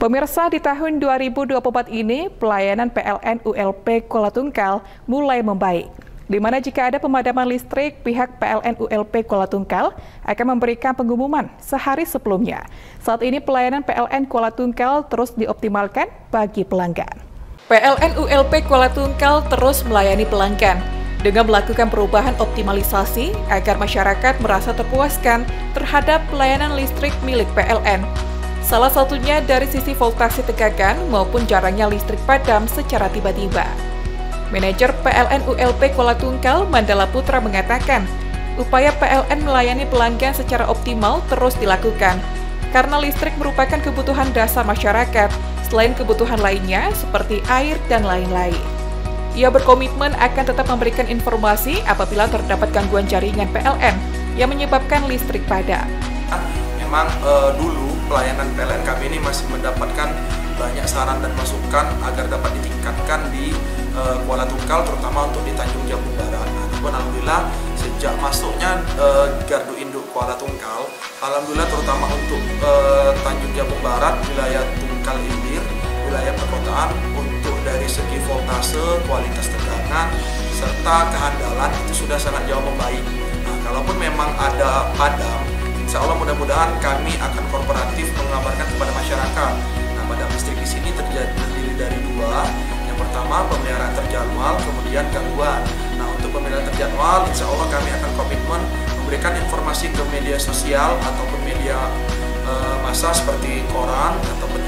Pemirsa, di tahun 2024 ini, pelayanan PLN ULP Kuala Tungkal mulai membaik. Di mana jika ada pemadaman listrik, pihak PLN ULP Kuala Tungkal akan memberikan pengumuman sehari sebelumnya. Saat ini pelayanan PLN Kuala Tungkal terus dioptimalkan bagi pelanggan. PLN ULP Kuala Tungkal terus melayani pelanggan dengan melakukan perubahan optimalisasi agar masyarakat merasa terpuaskan terhadap pelayanan listrik milik PLN. Salah satunya dari sisi voltase tegangan maupun jarangnya listrik padam secara tiba-tiba. Manajer PLN ULP Kuala Tungkal, Mandala Putra mengatakan, upaya PLN melayani pelanggan secara optimal terus dilakukan, karena listrik merupakan kebutuhan dasar masyarakat, selain kebutuhan lainnya seperti air dan lain-lain. Ia berkomitmen akan tetap memberikan informasi apabila terdapat gangguan jaringan PLN yang menyebabkan listrik padam. Memang dulu pelayanan PLN kami ini masih mendapatkan banyak saran dan masukan agar dapat ditingkatkan di Kuala Tungkal, terutama untuk di Tanjung Jabung Barat. Namun alhamdulillah sejak masuknya Gardu Induk Kuala Tungkal, alhamdulillah terutama untuk Tanjung Jabung Barat, wilayah Tungkal Ilir, wilayah perkotaan, untuk dari segi voltase, kualitas tegangan, serta kehandalan itu sudah sangat jauh membaik. Nah, kalaupun memang ada padam, insya Allah mudah-mudahan kami akan kooperatif mengabarkan kepada masyarakat. Nah, padam listrik di sini terdiri dari dua. Yang pertama pemeliharaan terjadwal, kemudian gangguan. Nah, untuk pemeliharaan terjadwal, insya Allah kami akan komitmen memberikan informasi ke media sosial ataupun media massa seperti koran ataupun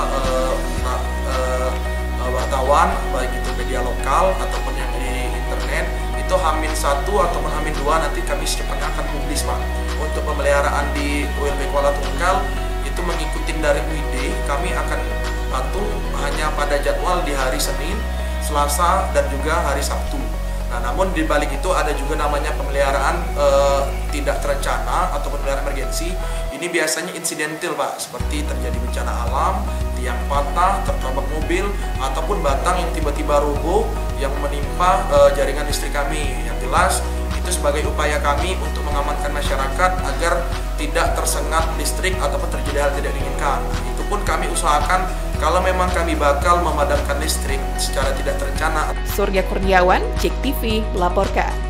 wartawan, baik itu media lokal ataupun yang di internet. Itu H-1 ataupun H-2 nanti kami secepatnya akan publis, Pak. Untuk pemeliharaan di ULP Kuala Tungkal itu mengikuti dari weekday, kami akan patuh hanya pada jadwal di hari Senin, Selasa, dan juga hari Sabtu. Nah, namun di balik itu ada juga namanya pemeliharaan tidak terencana atau pemeliharaan emergensi. Ini biasanya insidental, Pak, seperti terjadi bencana alam, tiang patah, tertabrak mobil, ataupun batang yang tiba-tiba rubuh yang menimpa jaringan listrik kami. Yang jelas itu sebagai upaya kami untuk mengamankan masyarakat agar tidak tersengat listrik ataupun terjadi hal tidak diinginkan. Itu pun kami usahakan kalau memang kami bakal memadamkan listrik secara tidak terencana. Surya Kurniawan, JEK TV, melaporkan.